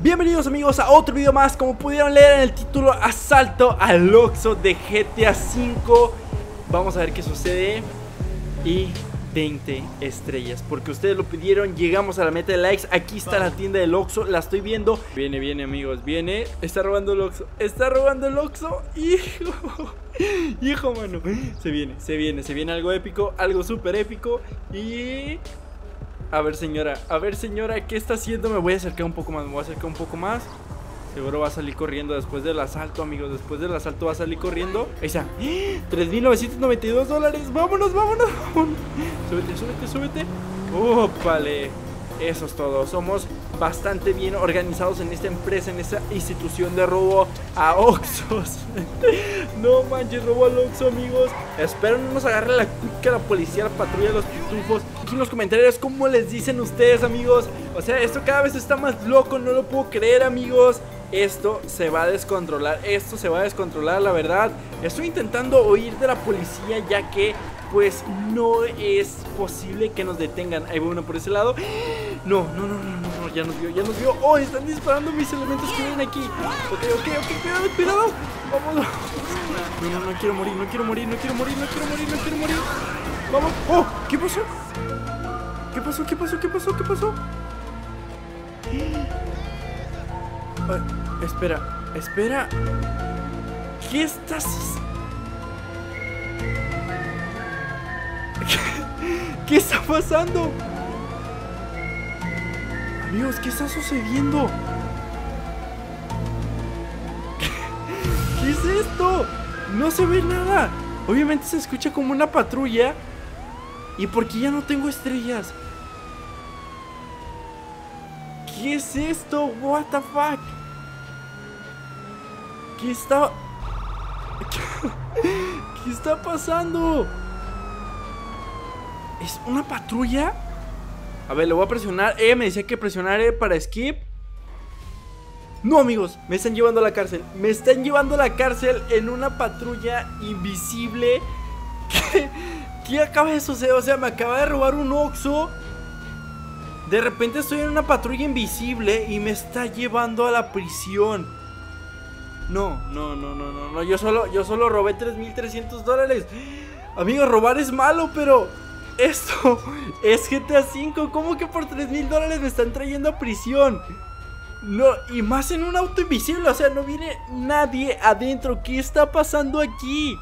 Bienvenidos amigos a otro video más. Como pudieron leer en el título, asalto al Oxxo de GTA V. Vamos a ver qué sucede. Y 20 estrellas, porque ustedes lo pidieron. Llegamos a la meta de likes. Aquí está la tienda del Oxxo, la estoy viendo. Viene amigos, viene. Está robando el Oxxo, está robando el Oxxo. Hijo, mano. Se viene algo épico, algo súper épico. Y... a ver señora, ¿qué está haciendo? Me voy a acercar un poco más, Seguro va a salir corriendo después del asalto, amigos. Después del asalto va a salir corriendo. Ahí está, $3,992. Vámonos. Súbete. Ópale. Eso es todo. Somos bastante bien organizados en esta empresa, en esta institución de robo a Oxxos. No manches, robo al Oxxo, amigos. Espero no nos agarre la cuica, la policía, la patrulla, los pitufos. Aquí en los comentarios, ¿cómo les dicen ustedes, amigos? O sea, esto cada vez está más loco, no lo puedo creer, amigos. Esto se va a descontrolar, la verdad. Estoy intentando huir de la policía, ya que pues no es posible que nos detengan. Ahí va uno por ese lado. No, ya nos vio. Oh, están disparando mis elementos que vienen aquí. Ok, cuidado. Vamos. No quiero morir. Vamos. Oh, ¿qué pasó? Espera. ¿Qué estás? ¿Qué está pasando? Amigos, ¿qué está sucediendo? ¿Qué es esto? No se ve nada. Obviamente se escucha como una patrulla. ¿Y por qué ya no tengo estrellas? ¿Qué es esto? What the fuck? ¿Qué está pasando? ¿Es una patrulla? A ver, le voy a presionar. Me decía que presionar para skip. No, amigos, me están llevando a la cárcel. En una patrulla invisible. ¿Qué acaba de suceder? O sea, me acaba de robar un Oxxo. De repente estoy en una patrulla invisible y me está llevando a la prisión. No. Yo solo robé $3,300. Amigos, robar es malo, pero... esto es GTA V. ¿Cómo que por $3,000 me están trayendo a prisión? No, y más en un auto invisible. O sea, no viene nadie adentro. ¿Qué está pasando aquí?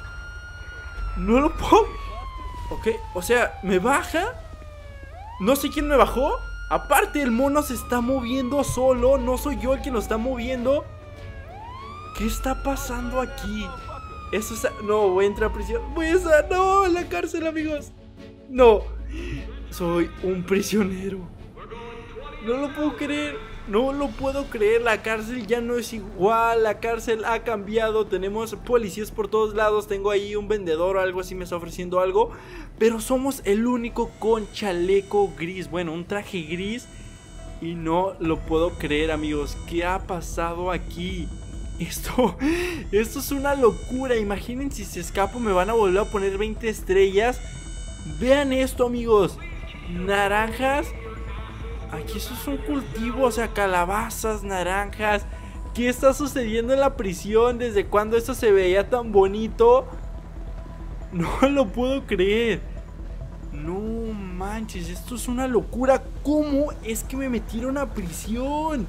No lo puedo. Ok, o sea, me baja. No sé quién me bajó. Aparte, el mono se está moviendo solo. No soy yo el que lo está moviendo. ¿Qué está pasando aquí? Eso es... no, voy a entrar a prisión. No, a la cárcel, amigos. No, soy un prisionero. No lo puedo creer. La cárcel ya no es igual. La cárcel ha cambiado. Tenemos policías por todos lados. Tengo ahí un vendedor o algo así, me está ofreciendo algo. Pero somos el único con chaleco gris. Bueno, un traje gris. Y no lo puedo creer, amigos. ¿Qué ha pasado aquí? Esto es una locura. Imaginen si se escapo, me van a volver a poner 20 estrellas. Vean esto, amigos. Naranjas. Aquí eso es un cultivo, o sea, calabazas, naranjas. ¿Qué está sucediendo en la prisión? ¿Desde cuándo esto se veía tan bonito? No lo puedo creer. No manches, esto es una locura. ¿Cómo es que me metieron a prisión?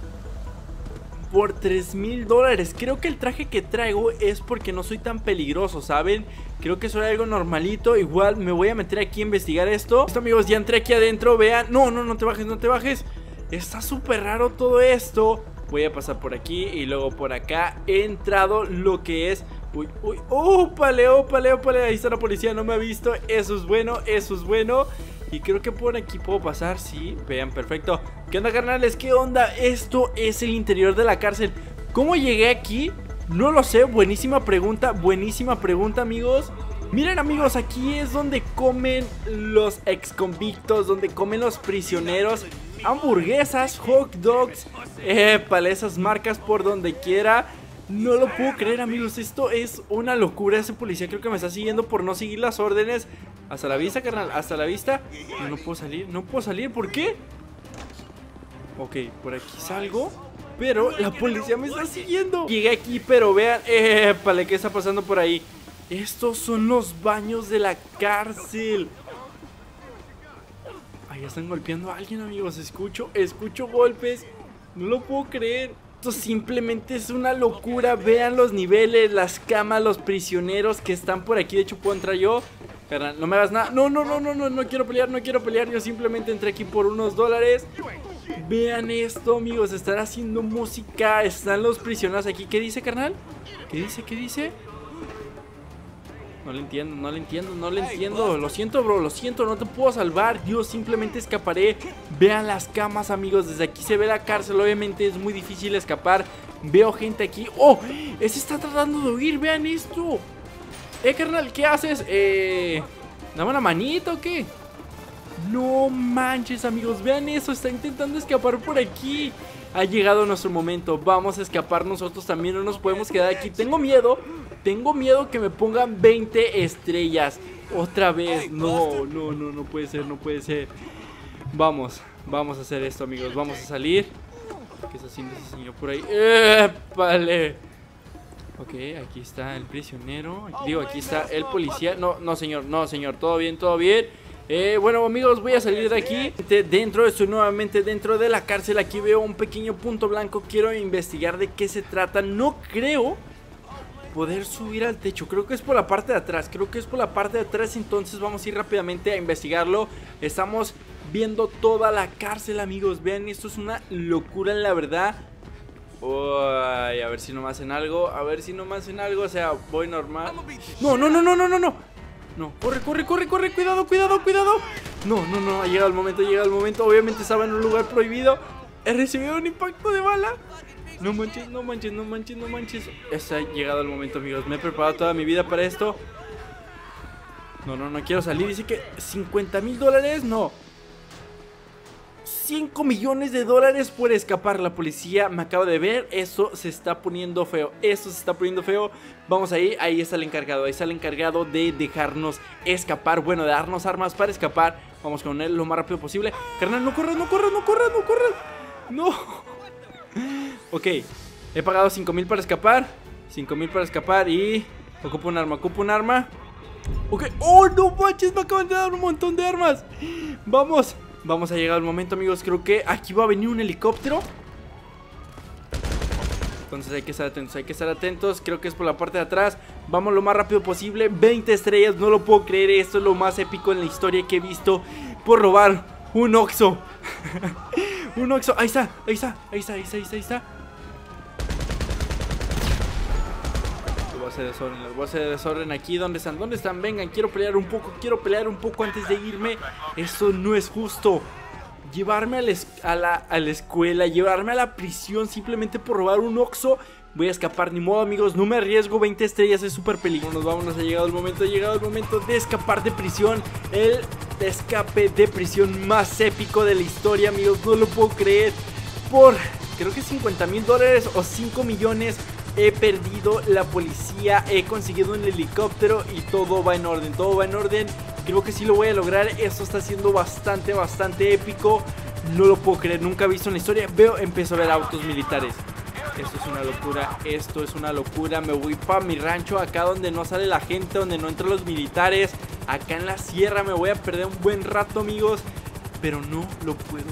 Por $3,000. Creo que el traje que traigo es porque no soy tan peligroso, ¿saben? Creo que soy algo normalito. Igual me voy a meter aquí a investigar esto. Listo, amigos, ya entré aquí adentro. Vean, no te bajes. Está súper raro todo esto. Voy a pasar por aquí y luego por acá. He entrado lo que es... uy, ópale. Ahí está la policía, no me ha visto. Eso es bueno. Y creo que por aquí puedo pasar, sí, vean, perfecto. ¿Qué onda, carnales? ¿Qué onda? Esto es el interior de la cárcel. ¿Cómo llegué aquí? No lo sé, buenísima pregunta, amigos. Miren, amigos, aquí es donde comen los exconvictos, donde comen los prisioneros. Hamburguesas, hot dogs, para esas marcas por donde quiera. No lo puedo creer, amigos, esto es una locura. Ese policía creo que me está siguiendo por no seguir las órdenes. Hasta la vista, carnal, hasta la vista. No puedo salir, ¿por qué? Ok, por aquí salgo, pero la policía me está siguiendo. Llegué aquí, pero vean, épale, ¿qué está pasando por ahí? Estos son los baños de la cárcel. Ahí están golpeando a alguien, amigos. Escucho golpes. No lo puedo creer. Esto simplemente es una locura. Vean los niveles, las camas, los prisioneros que están por aquí. De hecho, puedo entrar yo. Carnal, no me hagas nada. No quiero pelear, no quiero pelear. Yo simplemente entré aquí por unos dólares. Vean esto, amigos. Están haciendo música. Están los prisioneros aquí. ¿Qué dice, carnal? ¿Qué dice? ¿Qué dice? No le entiendo, no le entiendo, no le entiendo. Lo siento, bro, lo siento, no te puedo salvar. Yo simplemente escaparé. Vean las camas, amigos. Desde aquí se ve la cárcel. Obviamente es muy difícil escapar. Veo gente aquí. ¡Oh! Ese está tratando de huir, vean esto. Carnal, ¿qué haces? ¿Dame una manita o qué? No manches, amigos, vean eso. Está intentando escapar por aquí. Ha llegado nuestro momento. Vamos a escapar nosotros también. No nos podemos quedar aquí. Tengo miedo que me pongan 20 estrellas otra vez. No puede ser, no puede ser. Vamos a hacer esto, amigos. Vamos a salir. ¿Qué está haciendo ese señor por ahí? ¡Épale! Ok, aquí está el prisionero. Aquí está el policía. No, señor, todo bien, todo bien. Bueno, amigos, voy a salir de aquí. Estoy nuevamente dentro de la cárcel. Aquí veo un pequeño punto blanco. Quiero investigar de qué se trata. No creo poder subir al techo. Creo que es por la parte de atrás. Entonces vamos a ir rápidamente a investigarlo. Estamos viendo toda la cárcel, amigos. Vean, esto es una locura, la verdad. Uy, a ver si no me hacen algo. O sea, voy normal. No. No, corre. Cuidado. No, ha llegado el momento. Obviamente estaba en un lugar prohibido. He recibido un impacto de bala. No manches. Ha llegado el momento, amigos. Me he preparado toda mi vida para esto. No quiero salir. Dice que $50,000. No. 5 millones de dólares por escapar. La policía me acaba de ver. Eso se está poniendo feo. Vamos ahí. Ahí está el encargado. De dejarnos escapar. Bueno, de darnos armas para escapar. Vamos con él lo más rápido posible. Carnal, no corras. No. Ok. He pagado 5,000 para escapar. Y ocupo un arma. Ok. Oh, no manches. Me acaban de dar un montón de armas. Vamos a llegar al momento, amigos. Creo que aquí va a venir un helicóptero. Entonces hay que estar atentos. Creo que es por la parte de atrás. Vamos lo más rápido posible. 20 estrellas, no lo puedo creer. Esto es lo más épico en la historia que he visto por robar un Oxxo. Un Oxxo, ahí está. Voy a hacer desorden aquí. ¿Dónde están? Vengan, quiero pelear un poco antes de irme. Esto no es justo. Llevarme a la escuela, llevarme a la prisión simplemente por robar un Oxxo. Voy a escapar, ni modo, amigos, no me arriesgo. 20 estrellas es súper peligroso. Vámonos, ha llegado el momento de escapar de prisión. El escape de prisión más épico de la historia, amigos. No lo puedo creer. Por, creo que $50,000 o 5 millones. He perdido la policía, he conseguido un helicóptero y todo va en orden, Creo que sí lo voy a lograr. Esto está siendo bastante épico. No lo puedo creer, nunca he visto en la historia. Empiezo a ver autos militares. Esto es una locura. Me voy para mi rancho, acá donde no sale la gente, donde no entran los militares. Acá en la sierra me voy a perder un buen rato, amigos. Pero no lo puedo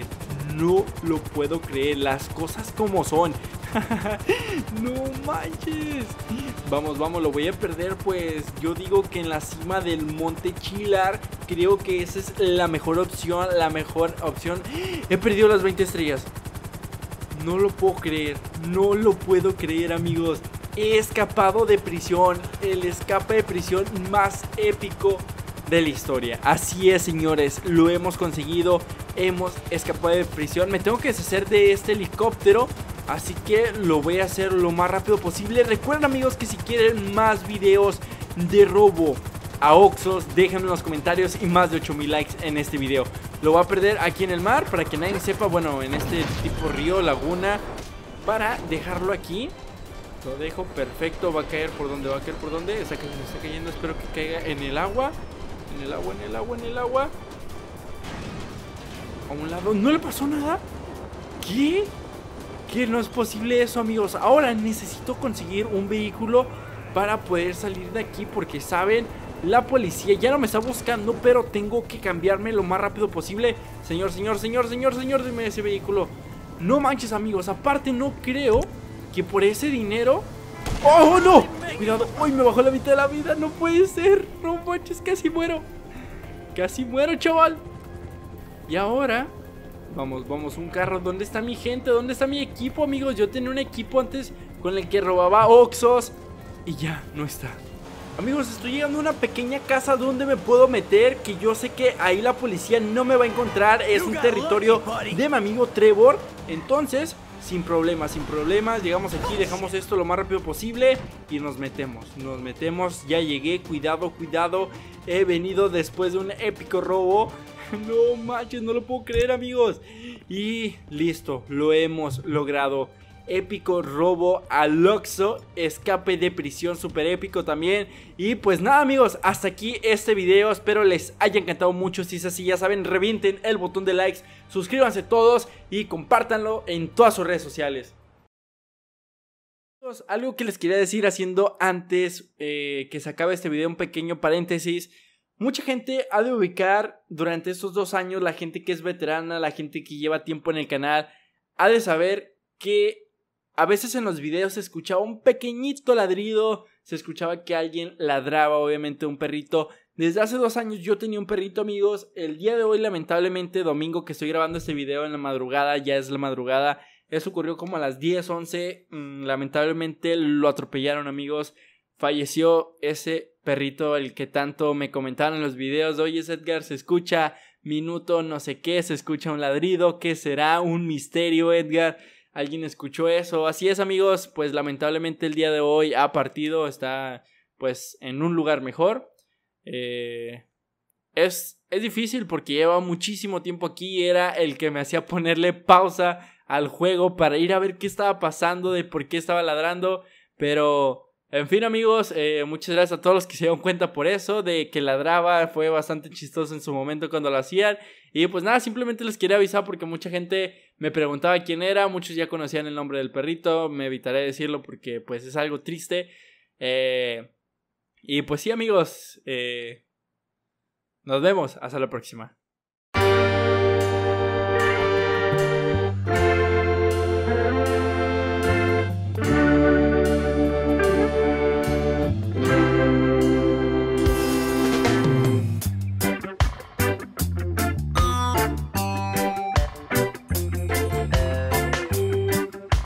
creer. Las cosas como son. No manches. Vamos, lo voy a perder. Pues yo digo que en la cima del monte Chilar. Creo que esa es la mejor opción. He perdido las 20 estrellas. No lo puedo creer, amigos. He escapado de prisión. El escape de prisión más épico de la historia. Así es, señores, lo hemos conseguido. Hemos escapado de prisión. Me tengo que deshacer de este helicóptero, así que lo voy a hacer lo más rápido posible. Recuerden, amigos, que si quieren más videos de robo a Oxxos, déjenme en los comentarios y más de 8,000 likes en este video. Lo voy a perder aquí en el mar para que nadie sepa. Bueno, en este tipo río, laguna, para dejarlo aquí. Lo dejo perfecto. Va a caer por donde está cayendo. Espero que caiga en el agua. En el agua. A un lado. ¿No le pasó nada? ¿Qué? ¿Qué? No es posible eso, amigos. Ahora necesito conseguir un vehículo para poder salir de aquí, porque saben, la policía ya no me está buscando, pero tengo que cambiarme lo más rápido posible. Señor, dime ese vehículo. No manches, amigos, aparte no creo que por ese dinero... ¡Oh, no! Cuidado, ¡uy! Me bajó la mitad de la vida, no puede ser. No manches, casi muero. Casi muero, chaval. Y ahora... Vamos, un carro. ¿Dónde está mi gente? ¿Dónde está mi equipo, amigos? Yo tenía un equipo antes con el que robaba Oxxos y ya no está. Amigos, estoy llegando a una pequeña casa donde me puedo meter, que yo sé que ahí la policía no me va a encontrar. Es un territorio de mi amigo Trevor. Entonces, sin problemas, llegamos aquí, dejamos esto lo más rápido posible y nos metemos. Ya llegué, cuidado. He venido después de un épico robo. No manches, no lo puedo creer, amigos. Y listo, lo hemos logrado. Épico robo al Oxxo, escape de prisión súper épico también. Y pues nada, amigos, hasta aquí este video. Espero les haya encantado mucho. Si es así, ya saben, revienten el botón de likes, suscríbanse todos y compártanlo en todas sus redes sociales. Algo que les quería decir haciendo antes que se acabe este video, un pequeño paréntesis. Mucha gente ha de ubicar durante estos 2 años, la gente que es veterana, la gente que lleva tiempo en el canal, ha de saber que a veces en los videos se escuchaba un pequeñito ladrido, se escuchaba que alguien ladraba, obviamente un perrito. Desde hace 2 años yo tenía un perrito, amigos. El día de hoy, lamentablemente, domingo que estoy grabando este video en la madrugada, ya es la madrugada. Eso ocurrió como a las 10, 11, lamentablemente lo atropellaron, amigos. Falleció ese perrito, el que tanto me comentaron en los videos. Oye, Edgar, se escucha minuto no sé qué, se escucha un ladrido. ¿Qué será? Un misterio, Edgar. ¿Alguien escuchó eso? Así es, amigos, pues lamentablemente el día de hoy ha partido. Está pues en un lugar mejor. Es difícil porque lleva muchísimo tiempo aquí. Era el que me hacía ponerle pausa al juego para ir a ver qué estaba pasando, de por qué estaba ladrando. Pero... en fin, amigos, muchas gracias a todos los que se dieron cuenta por eso, de que ladraba. Fue bastante chistoso en su momento cuando lo hacían. Y pues nada, simplemente les quería avisar porque mucha gente me preguntaba quién era. Muchos ya conocían el nombre del perrito. Me evitaré decirlo porque pues es algo triste. Y pues sí, amigos, nos vemos, hasta la próxima.